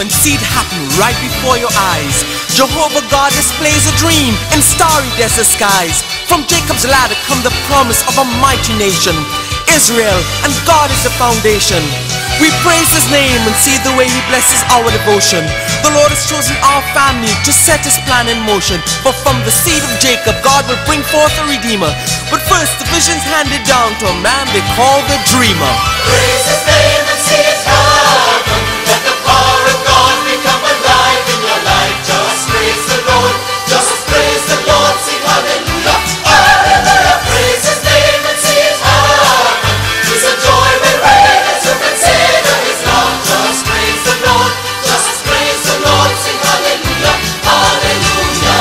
and see it happen right before your eyes. Jehovah God displays a dream in starry desert skies. From Jacob's ladder come the promise of a mighty nation, Israel, and God is the foundation. We praise His name and see the way He blesses our devotion. The Lord has chosen our family to set His plan in motion. For from the seed of Jacob, God will bring forth a Redeemer. But first, the vision's handed down to a man they call the Dreamer. Praise His name and see it happen. Let the power of God become alive in your life. Just praise the Lord. Just praise the Lord. Sing hallelujah. Hallelujah. Praise His name and see it happen. He's a joy we reign as you consider His love. Just praise the Lord. Just praise the Lord. Sing hallelujah. Hallelujah.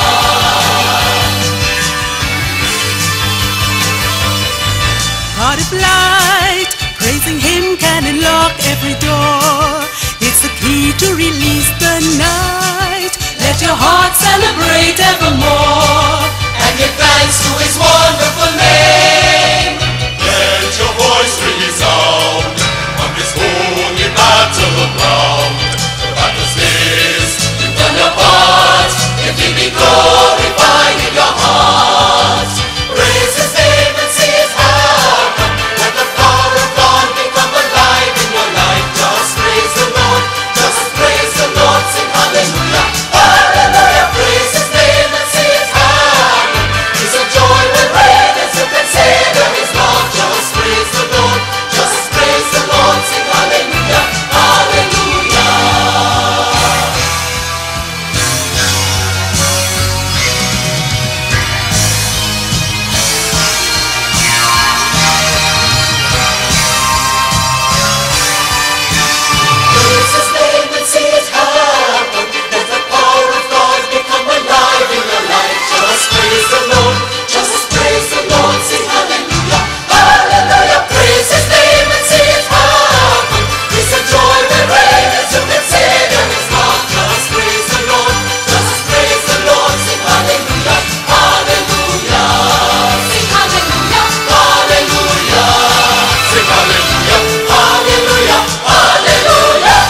God of light, praising Him can unlock every door. It's the key to release the night. Let your heart celebrate evermore And give thanks to His wonderful name. Let your voice resound on this holy battleground. The battle's this, you've done your part. Give Him be glorified in your heart. Praise His name and see it happen. Let the power of God become alive in your life. Just praise the Lord. Just praise the Lord. Sing hallelujah. Hallelujah. Praise His name and see it happen. He's a joy will reign as you consider His love. Just praise the Lord. Just praise the Lord. Sing hallelujah. Hallelujah. Praise His name and see it happen. Let the power of God become alive in your life. Just praise the Lord. Just praise the Lord. Sing hallelujah. Hallelujah. Praise His name and see it happen. It's a joy we reign as you consider His love. Just praise the Lord. Just praise the Lord. Sing hallelujah. Hallelujah. Sing hallelujah. Hallelujah. Sing hallelujah. Hallelujah. Hallelujah.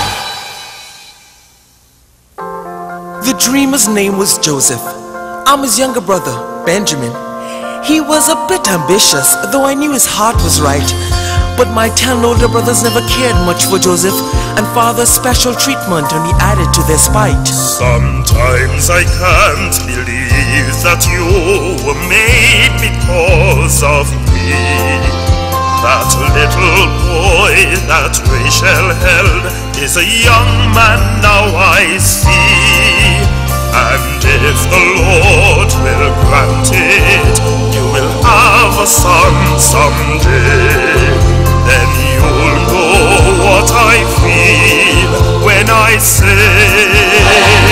The dreamer's name was Joseph. I'm his younger brother, Benjamin. He was a bit ambitious, though I knew his heart was right. But my 10 older brothers never cared much for Joseph, and father's special treatment only added to their spite. Sometimes I can't believe that you were made because of me. That little boy that Rachel held is a young man now I see. And if the Lord will grant it, you will have a son someday. Then you'll know what I feel when I say,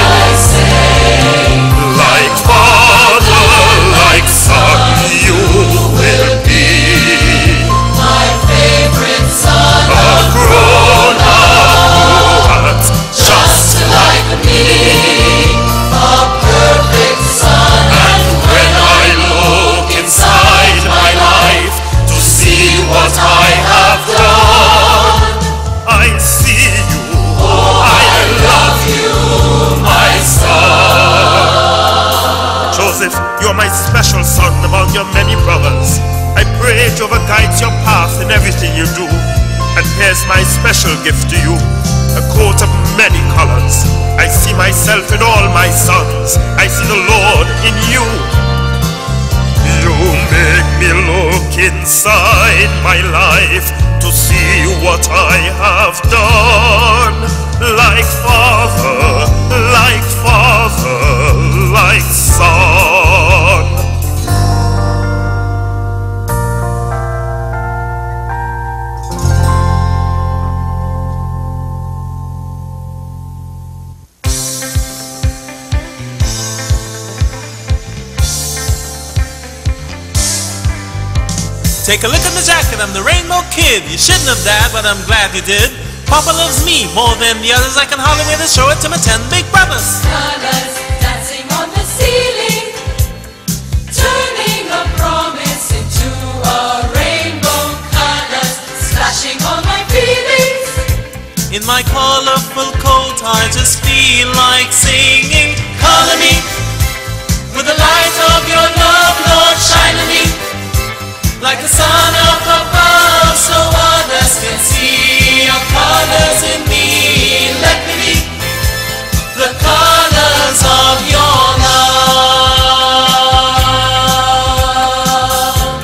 like father, like son, you will be My favorite son a grown-up who acts just like me, a perfect son. And when I look inside my life to see what I have done, I see you, I love you, my son. Joseph, you are my special son among your many brothers. I pray Jehovah guides your path in everything you do. And here's my special gift to you, a coat of many colors. I see myself in all my sons. I see the Lord in you. You make me look inside my life to see what I have done. Like father, like son. Take a look at my jacket, I'm the Rainbow Kid. You shouldn't have that, but I'm glad you did. Papa loves me more than the others. I can hardly wait to show it to my 10 big brothers. Colors dancing on the ceiling, turning a promise into a rainbow. Colors splashing on my feelings. In my colorful coat I just feel like singing. Color me with the light of your love, Lord, shine on me like the sun up above, so others can see your colors in me. Let me be the colors of your love.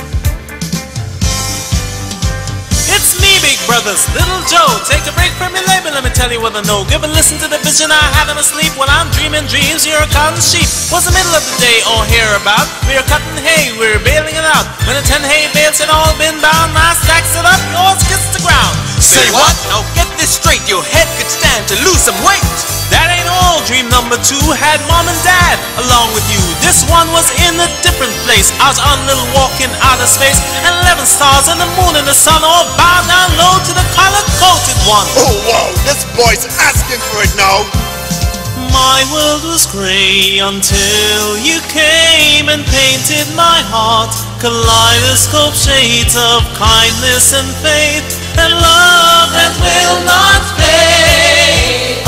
It's me, Big Brothers, Little Joe. Take a break from your label, let me tell you what I know. Give a listen to the vision I had in my sleep. When I'm dreaming dreams, you're a cotton sheep. Was the middle of the day or hereabout? We're cutting hay, we're baling it out. When the 10 hay bales had all been bound, my stacks it up, yours kiss the ground. Say what? Now get this straight, your head could stand to lose some weight. That ain't all. Dream number 2 had mom and dad along with you. This one was in a different place, out on a little walk in outer space, and 11 stars and the moon and the sun all bow down low to the color-coated one. Oh wow, this boy's asking for it now. My world was grey until you came and painted my heart kaleidoscope shades of kindness and faith and love that will not fade.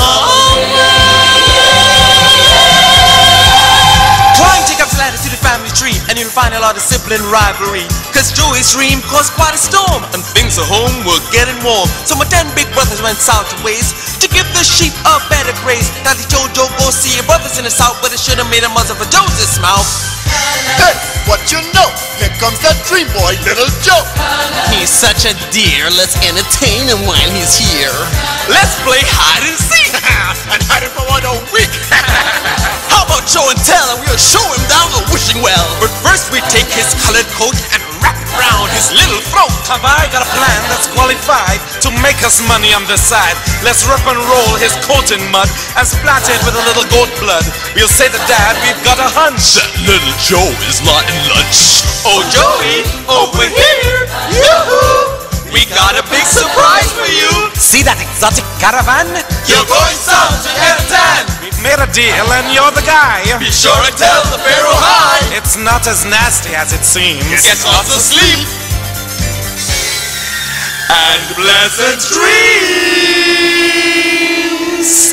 Climb Jacob's ladder to the family tree and you'll find a lot of sibling rivalry. Cause Joey's dream caused quite a storm and things at home were getting warm. So my 10 big brothers went south to ways to give the sheep a better graze. Now they told Joe, go see your brothers in the south, but it should have made a mother for Joseph's mouth. Hey, what you know? Here comes that dream boy, Little Joe. He's such a dear, let's entertain him while he's here. Let's play hide and seek. And had it for 1 week. How about show and tell, and we'll show him down the wishing well. But first we take his colored coat and wrap it round his little throat. Have I got a plan that's qualified to make us money on this side? Let's rip and roll his coat in mud and splat it with a little goat blood. We'll say to Dad we've got a hunch That Little Joe is not in lunch. Oh Joey, over here, yoo-hoo! We got a big surprise for you. See that exotic caravan? You're going south to get a tan. We've made a deal and you're the guy. Be sure to tell the Pharaoh hi. It's not as nasty as it seems. Get lots of sleep and blessed dreams.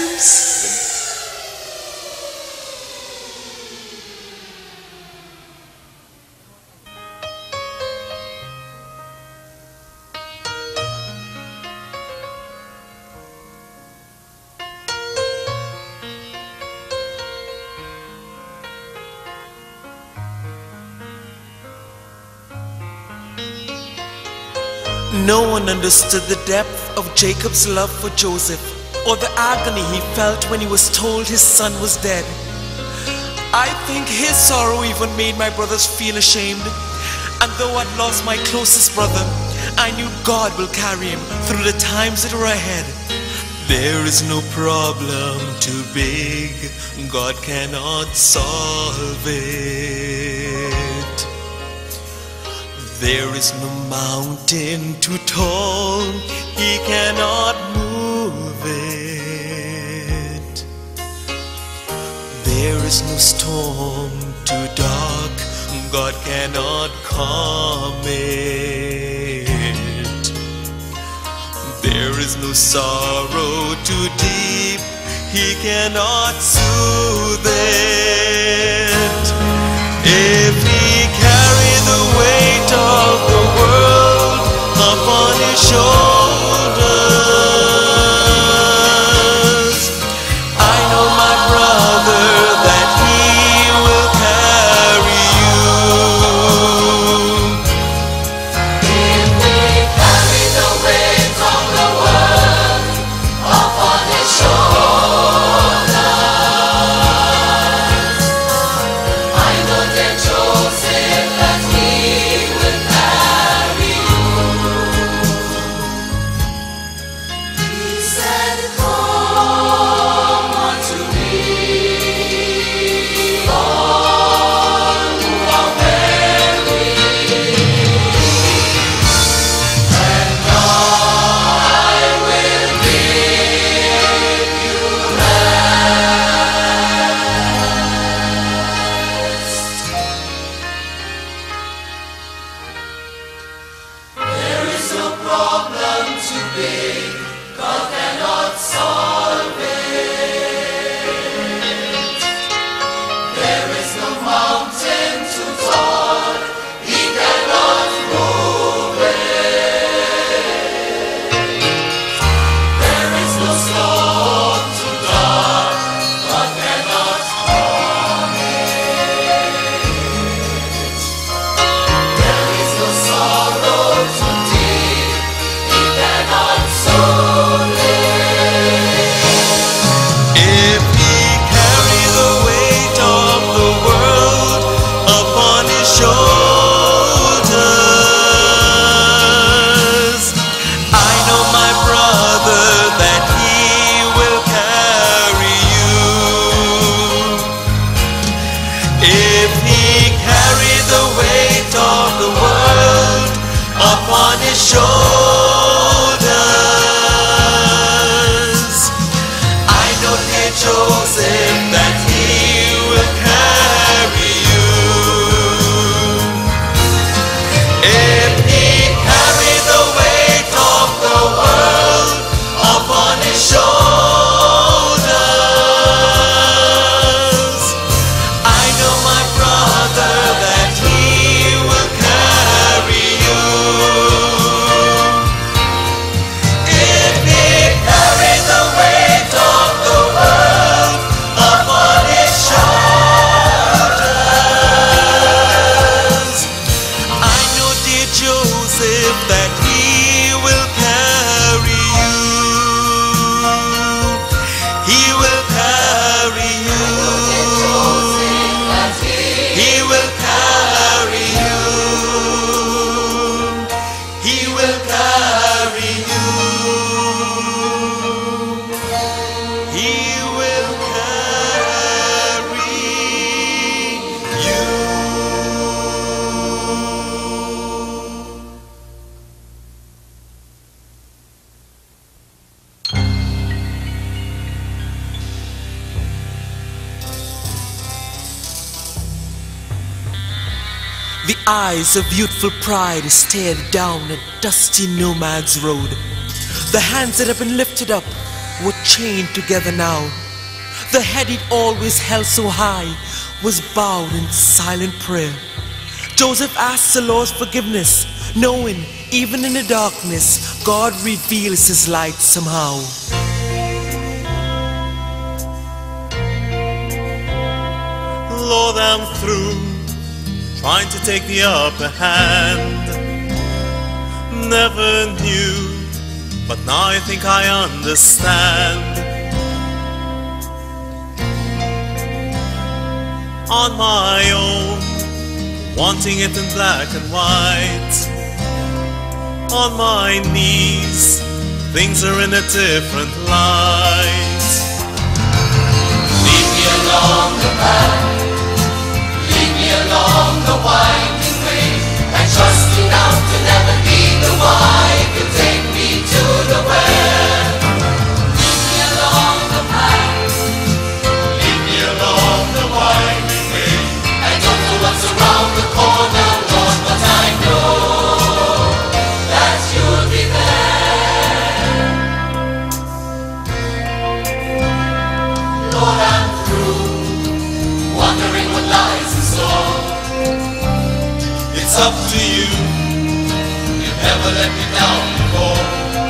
No one understood the depth of Jacob's love for Joseph, or the agony he felt when he was told his son was dead. I think his sorrow even made my brothers feel ashamed. And though I'd lost my closest brother, I knew God will carry him through the times that were ahead. There is no problem too big, God cannot solve it. There is no mountain too tall, He cannot move it. There is no storm too dark, God cannot calm it. There is no sorrow too deep, He cannot soothe it. If He carry the weight of the world upon His shoulders, I know my brother that He will carry you. If He carry the weight of the world upon His shoulders, I know that Joseph that He will carry you. He said, "Come unto me, all who are weary, and I will give you rest." There is no problem too big, God upon his shoulders. I know, dear Joseph, that he will carry you. If he carried the weight of the world upon his shoulders, I know, my brother, that he will carry you. If he carried the weight of the world upon his shoulders, I know, dear Joseph, that he will carry you. He will carry you. He will carry you. He will carry you. He will carry you. The eyes of youthful pride stared down a dusty nomad's road. The hands that had been lifted up were chained together now. The head he'd always held so high was bowed in silent prayer. Joseph asked the Lord's forgiveness, knowing even in the darkness, God reveals his light somehow. Lord, I'm through trying to take the upper hand. Never knew, but now I think I understand. On my own, wanting it in black and white. On my knees, things are in a different light. Lead me along the path, lead me along the winding way. I trust you now to never be the wife. You take me to the well. Lead me along the path, Lead me along the winding way. I don't know what's around the corner, Lord, but I know that you'll be there. Lord, I'm through wondering what lies in store. It's up to you. You've never let me down before.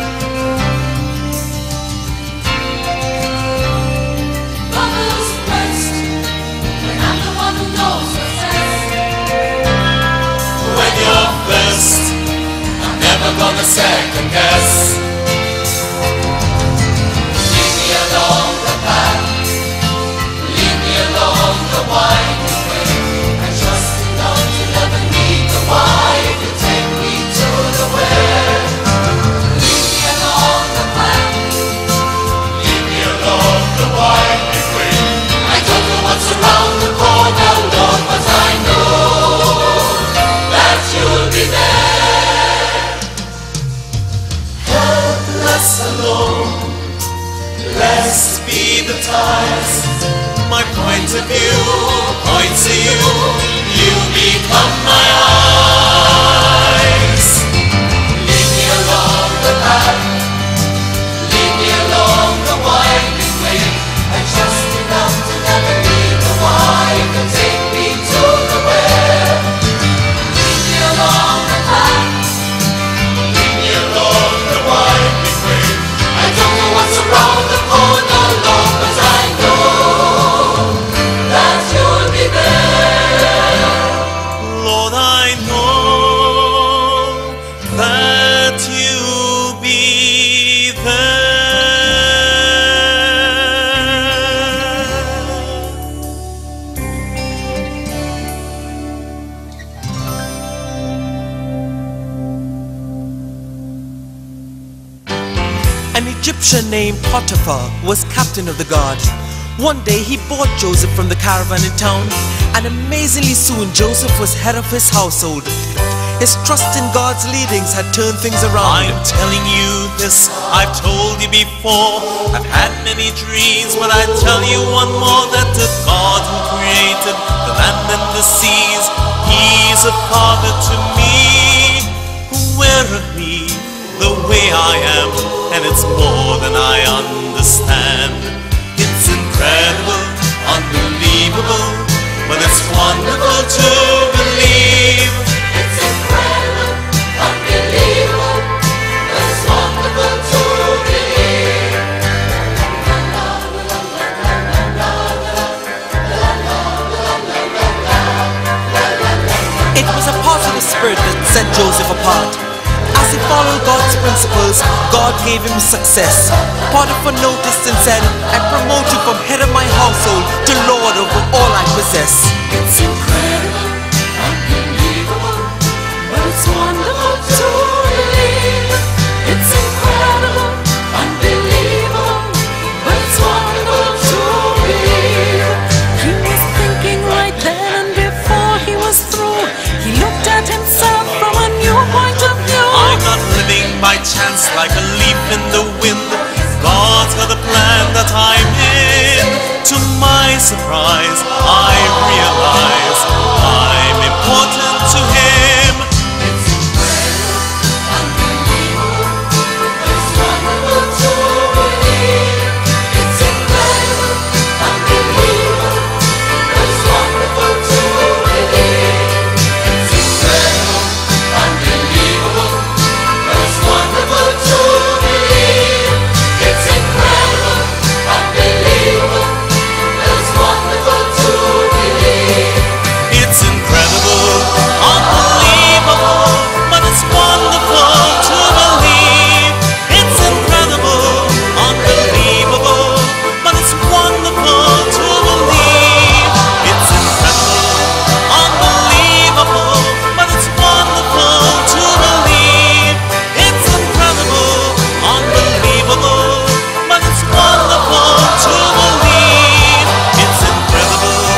Mother's best when I'm the one who knows what's best. When you're best, I'm never gonna second guess. Lead me along the path, lead me along the winding way. I trust you now to never need the wife. You take me to the well. Lead me along the path, Lead me along the winding way. I don't know what's around the corner, Lord, but I know that you'll be there. helpless alone, blessed be the ties. My point of view points to you. You become my eyes. Lead me along the path, lead me along the winding way. I trust you now to never leave the wife and take me to the well. Lead me along the path, Lead me along the winding way. I don't know what's around the corner, Lord, but I know that you'll be there. Lord, I know that you'll be there. An Egyptian named Potiphar was captain of the guard. One day he bought Joseph from the caravan in town, and amazingly soon Joseph was head of his household. His trust in God's leadings had turned things around. I'm telling you this, I've told you before. I've had many dreams, but I tell you one more, that the God who created the land and the seas, He's a father to me, aware of me the way I am, and it's more than I understand. It's incredible, unbelievable, but it's wonderful to believe. It's incredible, unbelievable, but it's wonderful to believe. It was a positive spirit that set Joseph apart. As he followed God's principles, God gave him success. Potiphar noticed and said, I promote you from head of my household to Lord over all I possess. It's incredible, unbelievable, but it's wonderful to believe. It's incredible, unbelievable, but it's wonderful to believe. He was thinking right then, and before he was through, he looked at himself from a new point of view. I'm not living by chance like a leaf in the wind. God's got a plan that I'm in. To my surprise, I realize I'm important to Him. It's incredible, unbelievable, but it's wonderful to believe. It's incredible, unbelievable, but it's wonderful to believe. It's incredible, unbelievable, but it's wonderful to believe. It's incredible, unbelievable, but it's wonderful to believe. It's incredible, unbelievable, but it's wonderful to believe. It's incredible, unbelievable, but it's wonderful to believe. It's incredible, unbelievable, but it's wonderful to believe. It's incredible, unbelievable, but it's wonderful to believe. It's incredible,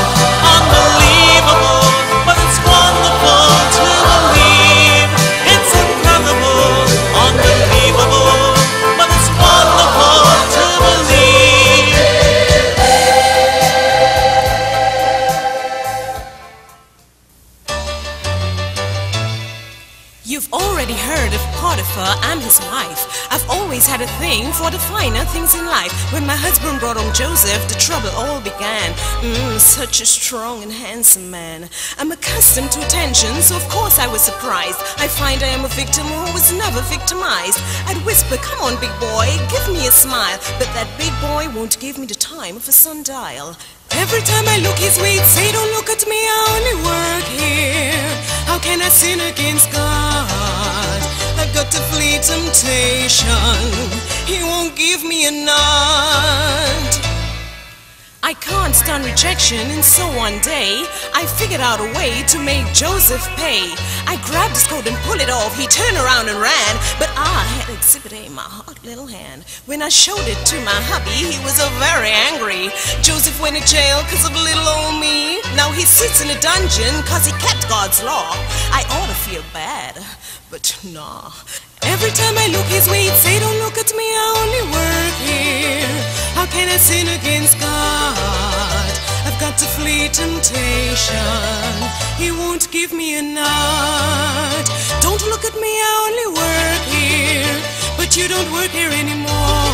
unbelievable, but it's wonderful to believe. It's incredible, unbelievable, but it's wonderful to believe. You've already heard of Potiphar and his wife. I've always had a thing for the finer things in life. When my husband brought home Joseph, the trouble all began. Such a strong and handsome man. I'm accustomed to attention, so of course I was surprised. I find I am a victim who was never victimized. I'd whisper, come on big boy, give me a smile. But that big boy won't give me the time of a sundial. Every time I look his way, say don't look at me, I only work here. How can I sin against God? I've got to flee temptation. He won't give me a nod. I can't stand rejection, and so one day I figured out a way to make Joseph pay. I grabbed his coat and pulled it off. He turned around and ran, but I had Exhibit A in my hot little hand. When I showed it to my hubby, he was very angry. Joseph went to jail cause of little old me. Now he sits in a dungeon cause he kept God's law. I ought to feel bad, but nah. Every time I look his way, he'd say, don't look at me, I only work here. How can I sin against God? I've got to flee temptation. He won't give me a nod. Don't look at me, I only work here. But you don't work here anymore.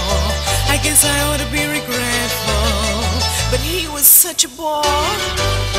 I guess I ought to be regretful, but he was such a bore.